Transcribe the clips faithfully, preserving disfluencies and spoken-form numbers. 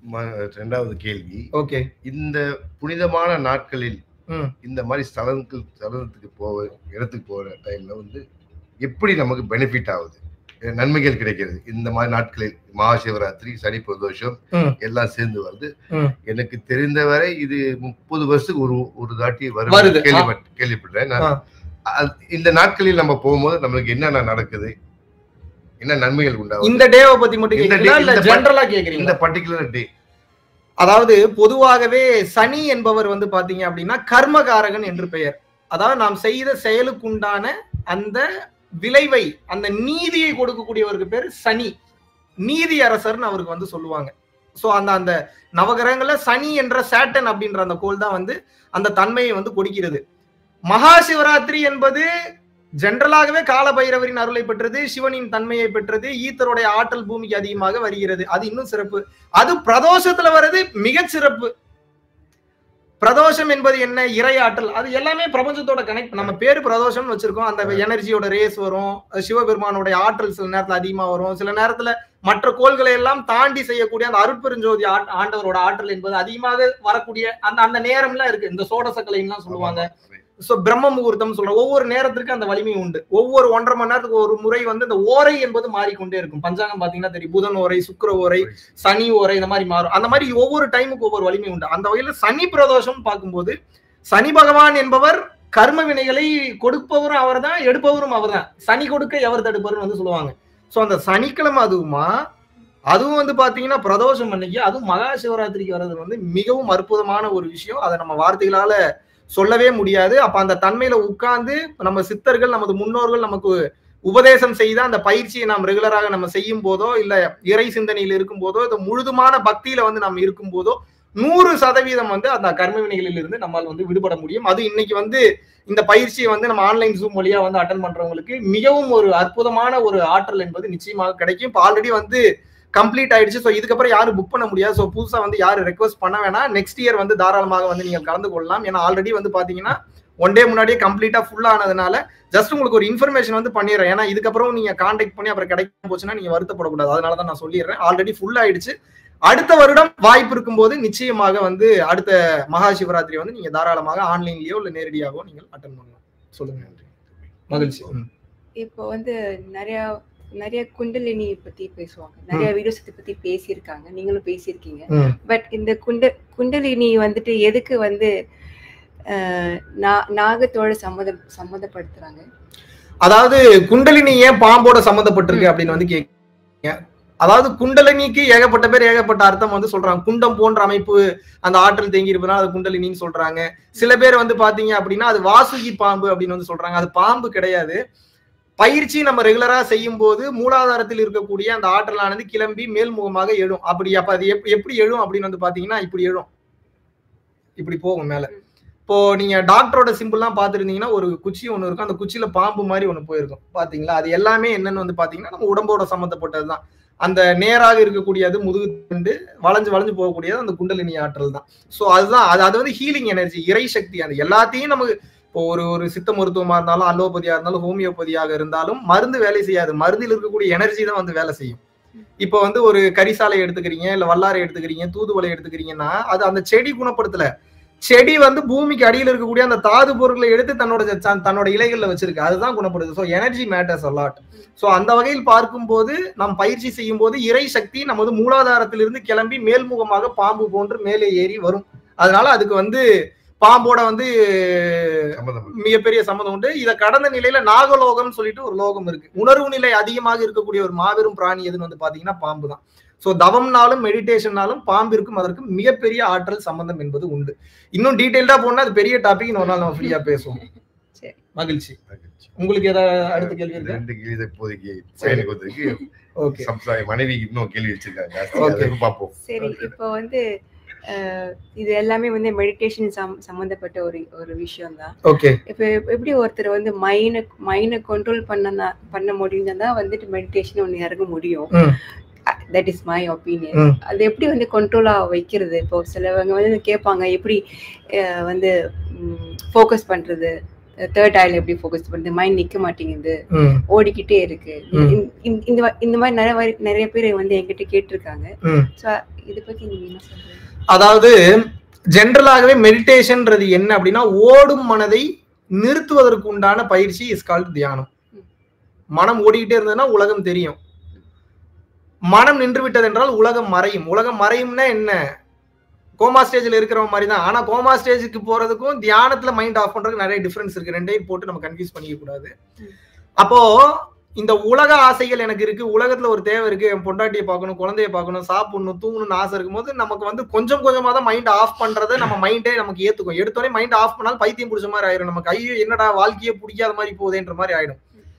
இரண்டாவது கேள்வி. ஓகே. இந்த புனிதமான நாட்களில் இந்த மாதிரி ஸ்தலங்கள் ஸ்தலத்துக்கு போக இடத்துக்கு போகிற டைம்ல வந்து எப்படி நமக்கு பெனிஃபிட் ஆகுது, நன்மைகள் கிடைக்கிறது? இந்த மாதிரி நாட்களில் மகா சிவராத்திரி, சனி பிரதோஷம் எல்லாம் சேர்ந்து வருது. எனக்கு தெரிந்தவரை இது முப்பது வருஷத்துக்கு ஒரு ஒரு தாட்டி வருது கேள்விப்பட்ட கேள்விப்பட்டேன். இந்த நாட்களில் நம்ம போகும்போது நம்மளுக்கு என்னென்ன நடக்குது, என்ன நன்மைகள் உண்டாகும்? இந்த டேவை பத்தி மட்டும் ஜெனரலா கேக்குறீங்க? இந்த பர்టిక్యులர் டே. அதாவது பொதுவாகவே சனி என்பவர் வந்து பாத்தீங்க அப்படின்னா கர்மகாரகன் என்று பெயர். அதாவது நாம் செய்த செயலுக்குண்டான அந்த விளைவை, அந்த நீதியை கொடுக்கக்கூடியவருக்கு பேர் சனி, நீதி அரசர்னு அவருக்கு வந்து சொல்லுவாங்க. சோ அந்த அந்த நவகிரகங்கள்ல சனி என்ற சேட்டன் அப்படின்ற அந்த கோள் தான் வந்து அந்த தன்மையை வந்து கொடுக்கிறது. மகா சிவராத்திரி என்பது ஜென்ரலாகவே கால பைரவரின் அருளை பெற்றது, சிவனின் தன்மையை பெற்றது, ஈத்தருடைய ஆற்றல் பூமிக்கு அதிகமாக வருகிறது. அது இன்னும் சிறப்பு. அது பிரதோஷத்துல வருது, மிக சிறப்பு. பிரதோஷம் என்பது என்ன? இறை ஆற்றல். அது எல்லாமே பிரபஞ்சத்தோட கனெக்ட். நம்ம பேரு பிரதோஷம் வச்சிருக்கோம். அந்த எனர்ஜியோட ரேஸ் வரும், சிவபெருமானுடைய ஆற்றல் சில நேரத்துல அதிகமா வரும், சில நேரத்துல மற்ற கோள்களை எல்லாம் தாண்டி செய்யக்கூடிய அந்த அருட்பெருஞ்சோதி ஆண்டவரோட ஆற்றல் என்பது அதிகமாக வரக்கூடிய அந்த அந்த நேரம்லாம் இருக்கு. இந்த சோடசக்கலைன்னு சொல்லுவாங்க. சோ பிரம்ம முகூர்த்தம் சொல்ற ஒவ்வொரு நேரத்திற்கு அந்த வலிமை உண்டு. ஒவ்வொரு ஒன்றரை மணி நேரத்துக்கு ஒரு முறை வந்து இந்த ஓரை என்பது மாறிக்கொண்டே இருக்கும். பஞ்சாங்கம் பாத்தீங்கன்னா தெரியும், புதன் ஓரை, சுக்கிர ஓரை, சனி ஓரை, இந்த மாதிரி மாறும். அந்த மாதிரி ஒவ்வொரு டைமுக்கு ஒவ்வொரு வலிமை உண்டு. அந்த வகையில சனி பிரதோஷம் பார்க்கும்போது சனி பகவான் என்பவர் கர்ம வினைகளை கொடுப்பவரும் அவர் தான், எடுப்பவரும் அவர் தான். சனி கொடுக்க எவர் தடுப்பவர்னு வந்து சொல்லுவாங்க. சோ அந்த சனிக்கிழமை அதுவுமா அதுவும் வந்து பாத்தீங்கன்னா பிரதோஷம் அன்னைக்கு, அதுவும் மகா சிவராத்திரிக்கு வர்றது வந்து மிகவும் அற்புதமான ஒரு விஷயம். அதை நம்ம வார்த்தைகளால சொல்லவே முடியாது. அப்ப அந்த தன்மையில உட்கார்ந்து நம்ம சித்தர்கள், நமது முன்னோர்கள் நமக்கு உபதேசம் செய்த அந்த பயிற்சியை நாம் ரெகுலராக நம்ம செய்யும் போதோ, இல்ல இறை சிந்தனையில் இருக்கும் போதோ, இந்த முழுதுமான பக்தியில வந்து நம்ம இருக்கும் போதோ நூறு சதவீதம் வந்து அந்த கர்ம வினைகளில் இருந்து நம்மால் வந்து விடுபட முடியும். அது இன்னைக்கு வந்து இந்த பயிற்சியை வந்து நம்ம ஆன்லைன் ஜூம் வழியா வந்து அட்டன் பண்றவங்களுக்கு மிகவும் ஒரு அற்புதமான ஒரு ஆற்றல் என்பது நிச்சயமாக கிடைக்கும். இப்போ ஆல்ரெடி வந்து கம்ப்ளீட் ஆயிடுச்சு. ஸோ இதுக்கப்புறம் யாரும் புக் பண்ண முடியாது. ஸோ புதுசா வந்து யாரும் ரெக்வஸ்ட் பண்ண வேணாம். நெக்ஸ்ட் இயர் வந்து தாராளமாக வந்து நீங்கள் கலந்து கொள்ளலாம். ஏன்னா ஆல்ரெடி வந்து பாத்தீங்கன்னா ஒன் டே முன்னாடியே கம்ப்ளீட்டா ஃபுல் ஆனதுனால ஜஸ்ட் உங்களுக்கு ஒரு இன்ஃபர்மேஷன் வந்து பண்ணிடுறேன். ஏன்னா இதுக்கப்புறம் நீங்க கான்டாக்ட் பண்ணி அப்புறம் கிடைக்க போச்சுன்னா நீங்க வருத்தப்படக்கூடாது. அதனால தான் நான் சொல்லிடுறேன். ஆல்ரெடி ஃபுல் ஆயிடுச்சு. அடுத்த வருடம் வாய்ப்பு இருக்கும் போது நிச்சயமாக வந்து அடுத்த மகா சிவராத்திரி வந்து நீங்க தாராளமாக ஆன்லைன்லயோ இல்ல நேரடியாகவோ நீங்கள் அட்டன் பண்ணலாம். சொல்லுங்க. மகிழ்ச்சி. இப்போ வந்து நிறைய நிறைய குண்டலினி பத்தி பேசுவாங்க, நிறைய வீடியோஸ் இதை பத்தி பேசியிருக்காங்க, நீங்களும் பேசியிருக்கீங்க. பட் இந்த குண்ட குண்டலினி வந்துட்டு எதுக்கு வந்து நாகத்தோட சம்மத சம்மந்தப்படுத்துறாங்க? அதாவது குண்டலினி ஏன் பாம்போட சம்மந்தப்பட்டிருக்கு அப்படின்னு வந்து கேக்குறீங்க. அதாவது குண்டலினிக்கு ஏகப்பட்ட பேர் ஏகப்பட்ட அர்த்தம் வந்து சொல்றாங்க. குண்டம் போன்ற அமைப்பு, அந்த ஆற்றல் தேங்கி இருப்பதுனால அது குண்டலினின்னு சொல்றாங்க. சில பேர் வந்து பாத்தீங்க அப்படின்னா அது வாசுகி பாம்பு அப்படின்னு வந்து சொல்றாங்க. அது பாம்பு கிடையாது. பயிற்சி நம்ம ரெகுலரா செய்யும் போது மூலாதாரத்தில் இருக்கக்கூடிய அந்த ஆற்றலானது கிளம்பி மேல்முகமாக எழும். அப்படி அப்ப அது எப்படி எழும் அப்படின்னு வந்து பாத்தீங்கன்னா இப்படி எழும், இப்படி போகும் மேல. இப்போ நீங்க டாக்டரோட சிம்பிள் எல்லாம் பாத்துருந்தீங்கன்னா ஒரு குச்சி ஒண்ணு இருக்கும், அந்த குச்சியில பாம்பு மாதிரி ஒண்ணு போயிருக்கும் பாத்தீங்களா? அது எல்லாமே என்னன்னு வந்து பாத்தீங்கன்னா நம்ம உடம்போட சம்பந்தப்பட்டதுதான். அந்த நேராக இருக்கக்கூடியது முதுகு தண்டு, வளைஞ்சு வளைஞ்சு போகக்கூடியது அந்த குண்டலினி ஆற்றல் தான். சோ அதுதான் அது அது வந்து ஹீலிங் எனர்ஜி, இறை சக்தி. அந்த எல்லாத்தையும் நமக்கு இப்போ ஒரு ஒரு சித்த மருத்துவமா இருந்தாலும், அலோபதியா இருந்தாலும், ஹோமியோபதியாக இருந்தாலும் மருந்து வேலை செய்யாது. மருந்தில் இருக்கக்கூடிய எனர்ஜி தான் வந்து வேலை செய்யும். இப்போ வந்து ஒரு கரிசாலை எடுத்துக்கிறீங்க, இல்ல வல்லாரை எடுத்துக்கிறீங்க, தூதுவளை எடுத்துக்கிறீங்கன்னா அது அந்த செடி குணப்படுத்தல. செடி வந்து பூமிக்கு அடியில் இருக்கக்கூடிய அந்த தாது பொருட்களை எடுத்து தன்னோட தன்னோட இலைகள்ல வச்சிருக்கு, அதுதான் குணப்படுது. So energy matters a lot. So அந்த வகையில் பார்க்கும்போது நாம் பயிற்சி செய்யும் போது இறை சக்தி நமது மூலாதாரத்திலிருந்து கிளம்பி மேல்முகமாக பாம்பு போன்று மேலே ஏறி வரும். அதனால அதுக்கு வந்து பாம்போட வந்து மிகப்பெரிய சம்மதம் உண்டு. இதை கடந்த நிலையில நாகலோகம் சொல்லிட்டு ஒரு லோகம் இருக்கு. உணர்வு நிலை அதிகமாக இருக்கக்கூடிய ஒரு மாபெரும் பிராணி எதுன்னு வந்து பாத்தீங்கன்னா பாம்பு தான். சோ தவம்னாலும் மெடிடேஷன்னாலும் பாம்பிற்கும் அதற்கும் மிகப்பெரிய ஆற்றல் சம்பந்தம் என்பது உண்டு. இன்னும் டீடைல்டா போனா அது பெரிய டாபிக், ஒரு நாள் நம்ம ஃப்ரீயா பேசுவோம். மகிழ்ச்சி. உங்களுக்கு ஏதாவது அடுத்த கேள்வி இருக்கா? ரெண்டு கேள்வி இப்போதைக்கு பையனுக்கு வந்திருக்கு. ஓகே, சம்சாரி மனைவிக்கு இன்னும் கேள்வி வச்சிருக்காங்க. ஓகே பாப்போம். சரி, இப்போ வந்து இது எல்லாமே வந்து மெடிடேஷன் சம்பந்தப்பட்ட ஒரு ஒரு விஷயம் தான். ஓகே, இப்போ எப்படி ஒருத்தர் வந்து மைனை மைனை கண்ட்ரோல் பண்ண பண்ண முடியும்னா வந்துட்டு மெடிடேஷன் ஒன்று இறங்க முடியும். That is my opinion. அது எப்படி வந்து கண்ட்ரோலா வைக்கிறது? இப்போ சிலவங்க வந்து கேட்பாங்க எப்படி வந்து ஃபோக்கஸ் பண்றது, தேர்ட் ஐல எப்படி ஃபோக்கஸ் பண்ணுது, மைண்ட் நிக்க மாட்டேங்குது, ஓடிக்கிட்டே இருக்கு. இந்த இந்த மாதிரி நிறைய நிறைய பேர் வந்து என்கிட்ட கேட்டிருக்காங்க. சோ இத பத்தி நீங்க என்ன சொல்றீங்க? அதாவது ஜெனரலாகவே மெடிடேஷன்ன்றது என்ன அப்படின்னா, ஓடும் மனதை நிறுத்துவதற்கு உண்டான பயிற்சி இஸ் கால்ட் தியானம். மனம் ஓடிக்கிட்டே இருந்ததுன்னா உலகம் தெரியும். மனம் நின்று விட்டது என்றால் உலகம் மறையும். உலகம் மறையும்னா என்ன, கோமா ஸ்டேஜ்ல இருக்கிற மாதிரி தான். ஆனா கோமா ஸ்டேஜுக்கு போறதுக்கும் தியானத்துல மைண்ட் ஆஃப் பண்றதுக்கு நிறைய டிஃபரன்ஸ் இருக்கு. ரெண்டையும் போட்டு நம்ம கன்ஃபியூஸ் பண்ணிக்க கூடாது. அப்போ இந்த உலக ஆசைகள் எனக்கு இருக்கு, உலகத்துல ஒரு தேவை இருக்கு, என் பொண்டாட்டியை பார்க்கணும், குழந்தைய பார்க்கணும், சாப்பிடணும், தூங்கணும்னு ஆசை இருக்கும் போது நமக்கு வந்து கொஞ்சம் கொஞ்சமா தான் மைண்ட் ஆஃப் பண்றதை நம்ம மைண்டே நமக்கு ஏத்துக்கும். எடுத்தோடனே மைண்ட் ஆஃப் பண்ணாலும் பைத்தியம் பிடிச்ச மாதிரி ஆயிடும். நமக்கு ஐயோ என்னடா வாழ்க்கையே பிடிக்காத மாதிரி போகுதுன்ற மாதிரி ஆயிடும்.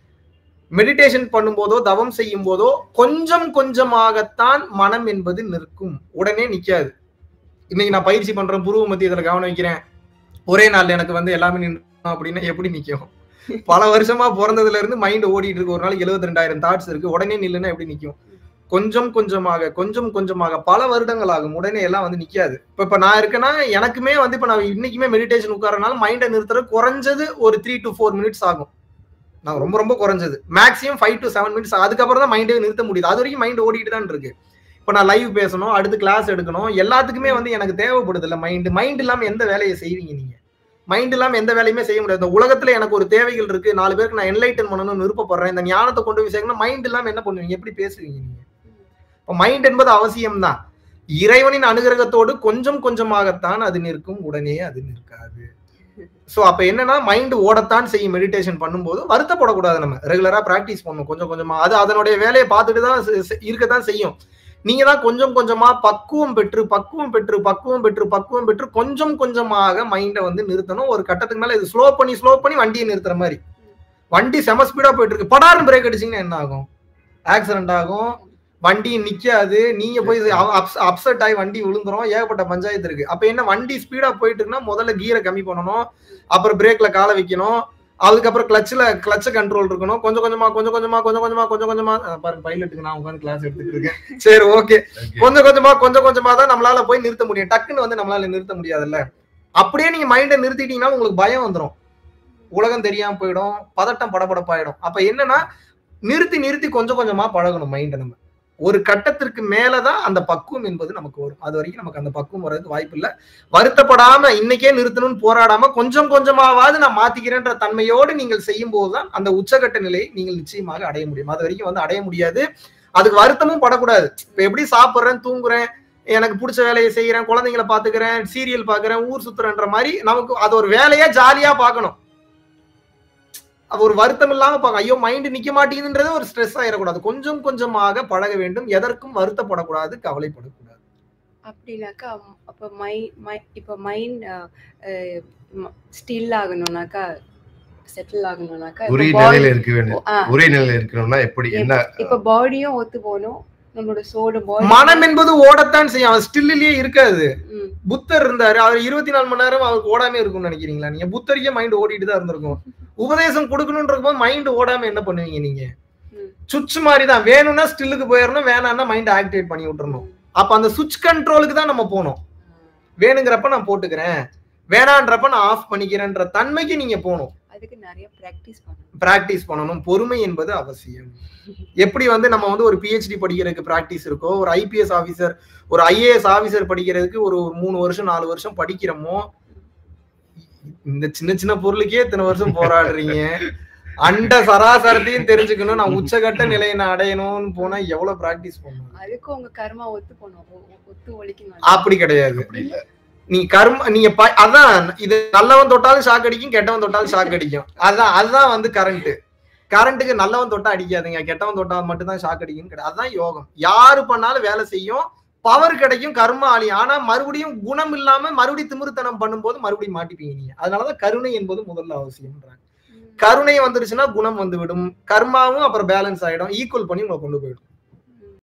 மெடிடேஷன் பண்ணும்போதோ தவம் செய்யும் போதோ கொஞ்சம் கொஞ்சமாகத்தான் மனம் என்பது நிற்கும், உடனே நிக்காது. இன்னைக்கு நான் பயிற்சி பண்றேன், புருவ மத்தியத்துல கவனம் வைக்கிறேன், ஒரே நாள் எனக்கு வந்து எல்லாமே நின்று அப்படின்னா எப்படி நிக்கும்? பல வருஷமா பிறந்ததுல இருந்து மைண்ட் ஓடிட்டு இருக்கு. ஒரு நாளைக்கு எழுபத்தி ரெண்டாயிரம் தாட்ஸ் இருக்கு, உடனே நில்லுன்னா எப்படி நிக்கும்? கொஞ்சம் கொஞ்சமாக கொஞ்சம் கொஞ்சமாக பல வருடங்கள் ஆகும், உடனே எல்லாம் வந்து நிக்காது. இப்ப இப்ப நான் இருக்கேன்னா எனக்குமே வந்து இப்ப நான் இன்னைக்குமே மெடிடேஷன் உட்காரனால மைண்டை நிறுத்துறது குறைஞ்சது ஒரு த்ரீ டு ஃபோர் மினிட்ஸ் ஆகும். நான் ரொம்ப ரொம்ப குறைஞ்சது maximum five to seven minutes, அதுக்கப்புறம் தான் மைண்டே நிறுத்த முடியுது. அது வரைக்கும் மைண்ட் ஓடிட்டு தான் இருக்கு. இப்ப நான் லைவ் பேசணும், அடுத்து கிளாஸ் எடுக்கணும், எல்லாத்துக்குமே வந்து எனக்கு தேவைப்படுது இல்ல மைண்ட். மைண்ட் இல்லாம எந்த வேலையை செய்வீங்க நீங்க? மைண்ட் இல்லாம எந்த வேலையுமே செய்ய முடியாது. இந்த உலகத்துல எனக்கு ஒரு தேவைகள் இருக்கு, நாலு பேருக்கு நான் என்லைட்டன் பண்ணணும்னு விருப்பப்படுறேன், இந்த ஞானத்தை கொண்டு போய் சேர்க்கணும், மைண்ட் இல்லாம என்ன பண்ணுவீங்க? எப்படி பேசுவீங்க நீங்க? இப்ப மைண்ட் என்பது அவசியம் தான். இறைவனின் அனுகிரகத்தோடு கொஞ்சம் கொஞ்சமாகத்தான் அது நிற்கும், உடனே அது நிற்காது. சோ அப்ப என்னன்னா மைண்ட் ஓடத்தான் செய்யும். மெடிடேஷன் பண்ணும்போது வருத்தப்படக்கூடாது, நம்ம ரெகுலரா பிராக்டிஸ் பண்ணணும் கொஞ்சம் கொஞ்சமா. அது அதனுடைய வேலையை பார்த்துட்டு தான் இருக்கத்தான் செய்யும். நீங்க தான் கொஞ்சம் கொஞ்சமா பக்குவம் பெற்று பக்குவம் பெற்று பக்குவம் பெற்று பக்குவம் பெற்று கொஞ்சம் கொஞ்சமாக மைண்டை வந்து நிறுத்தணும். ஒரு கட்டத்துக்கு மேல இது ஸ்லோ பண்ணி ஸ்லோ பண்ணி வண்டியை நிறுத்துற மாதிரி. வண்டி செம ஸ்பீடா போயிட்டு இருக்கு, படாரும் பிரேக் அடிச்சீங்கன்னா என்ன ஆகும்? ஆக்சிடென்ட் ஆகும், வண்டி நிக்காது, நீங்க போய் அப்செட் ஆகி வண்டி விழுந்துரும், ஏகப்பட்ட பஞ்சாயத்து இருக்கு. அப்ப என்ன, வண்டி ஸ்பீடா போயிட்டு இருக்குன்னா முதல்ல கீரை கம்மி பண்ணணும், அப்புறம் பிரேக்ல காலை வைக்கணும், அதுக்கப்புறம் கிளச்ல கிளச்ச கண்ட்ரோல் இருக்கணும். கொஞ்சம் கொஞ்சமா கொஞ்சம் கொஞ்சமா கொஞ்சம் கொஞ்சமா கொஞ்சம் கொஞ்சமா பாருங்க, பைலட்டுக்கு நான் உட்காந்து கிளாஸ் எடுத்துட்டு இருக்கேன். சரி ஓகே, கொஞ்சம் கொஞ்சமா கொஞ்சம் கொஞ்சமா தான் நம்மளால போய் நிறுத்த முடியும். டக்குன்னு வந்து நம்மளால நிறுத்த முடியாதுல்ல. அப்படியே நீங்க மைண்டை நிறுத்திட்டீங்கன்னா உங்களுக்கு பயம் வந்துடும், உலகம் தெரியாம போயிடும், பதட்டம் படபடப்பாயிடும். அப்ப என்னன்னா நிறுத்தி நிறுத்தி கொஞ்சம் கொஞ்சமா பழகணும் மைண்டை. நம்ம ஒரு கட்டத்திற்கு மேலதான் அந்த பக்குவம் என்பது நமக்கு வரும். அது வரைக்கும் நமக்கு அந்த பக்குவம் வர்றதுக்கு வாய்ப்பு இல்லை. வருத்தப்படாம இன்னைக்கே நிறுத்தணும்னு போராடாம கொஞ்சம் கொஞ்சமாவது நான் மாத்திக்கிறேன்ற தன்மையோடு நீங்கள் செய்யும் போதுதான் அந்த உச்சகட்ட நிலையை நீங்கள் நிச்சயமாக அடைய முடியும். அது வரைக்கும் வந்து அடைய முடியாது. அதுக்கு வருத்தமும் படக்கூடாது. இப்ப எப்படி சாப்பிட்றேன், தூங்குறேன், எனக்கு பிடிச்ச வேலையை செய்யறேன், குழந்தைங்களை பாத்துக்கிறேன், சீரியல் பாக்குறேன், ஊர் சுத்துறேன்ற மாதிரி நமக்கு அது ஒரு வேலையா ஜாலியா பாக்கணும். அது ஒரு வருத்தம் இல்லாம பாக்க, ஐயோ மைண்ட் நிக்க மாட்டேங்குதுன்றது ஒரு ஸ்ட்ரெஸ் ஆயிடக்கூடாது. கொஞ்சம் கொஞ்சமாக பழக வேண்டும். எதற்கும் வருத்தப்படக்கூடாது, கவலைப்படக்கூடாது. அப்படின்னாக்கா அப்ப மை இப்ப மைண்ட் ஸ்டில் ஆகணும்னாக்கா, செட்டில் ஆகணும்னாக்கா ஒரே நிலையில இருக்க வேண்டும். ஒரே நிலையில இருக்கணும்னா எப்படி? என்ன, இப்ப பாடியும் ஒத்து போகணும், நம்மளோட சோடு பாடி. மனம் என்பது ஓடத்தான் செய்யும், அவன் ஸ்டில்லிலேயே இருக்காது. புத்தர் இருந்தாரு, அவர் இருபத்தி நாலு மணி நேரம் அவருக்கு ஓடாம இருக்கும்னு நினைக்கிறீங்களா நீங்க? புத்தருக்கே மைண்ட் ஓடிட்டு தான் இருந்திருக்கும். உபதேசம் கொடுக்கணும்ன்ற போது மைண்ட் ஓடாம என்ன பண்ணுவீங்க நீங்க? சுவிட்ச் மாதிரி தான், வேணும்னா ஸ்டில்லுக்கு போயிடணும், வேணாம்னா மைண்ட் ஆக்டிவேட் பண்ணி விட்டுறணும். அப்ப அந்த சுவிட்ச் கண்ட்ரோலுக்கு தான் நம்ம போகணும். வேணுங்கிறப்ப நான் போட்டுக்கிறேன், வேணான்றப்ப நான் ஆஃப் பண்ணிக்கிறேன்ற தன்மைக்கு நீங்க போகணும். அதுக்கு நிறைய பிராக்டிஸ் பண்ணணும். பிராக்டிஸ் பண்ணணும். பொறுமை என்பது அவசியம். எப்படி வந்து நம்ம வந்து ஒரு பிஹெச்டி படிக்கிறதுக்கு பிராக்டிஸ் இருக்கோ, ஒரு ஐபிஎஸ் ஆபீசர், ஒரு ஐஏஎஸ் ஆபீசர் படிக்கிறதுக்கு ஒரு மூணு வருஷம் நாலு வருஷம் படிக்கிறோமோ, இந்த சின்ன சின்ன பொருளுக்கே இத்தனை வருஷம் போராடுறீங்க. அண்ட சராசரத்தையும் தெரிஞ்சுக்கணும், நான் உச்சகட்ட நிலையை நான் அடையணும்னு போனா எவ்வளவு பிராக்டிஸ் பண்ணணும். அதுக்கு உங்க கர்மா ஒத்து போகணும், ஒத்து ஒழிக்கணும். அப்படி கிடையாது. நீ கர்ம நீங்க அதான், இது நல்லவன் தொட்டாலும் ஷாக் அடிக்கும், கெட்டவன் தொட்டாலும் ஷாக் அடிக்கும். அதான் அதுதான் வந்து கரண்ட். கரண்ட்டுக்கு நல்லவன் தொட்டா அடிக்காதுங்க, கெட்டவன் தொட்டா மட்டும் தான் ஷாக் அடிக்கும் கிடையாது. அதுதான் யோகம். யாரு பண்ணாலும் வேலை செய்யும், பவர் கிடைக்கும், கர்ம ஆளி. ஆனா மறுபடியும் குணம் இல்லாம மறுபடியும் திமிருத்தனம் பண்ணும்போது மறுபடியும் மாட்டிப்பீங்க நீங்க. அதனாலதான் கருணை என்பது முதல்ல அவசியம்ன்றாங்க. கருணை வந்துருச்சுன்னா குணம் வந்து விடும், கர்மாவும் அப்புறம் பேலன்ஸ் ஆயிடும், ஈக்குவல் பண்ணி உங்களை கொண்டு போயிடும்.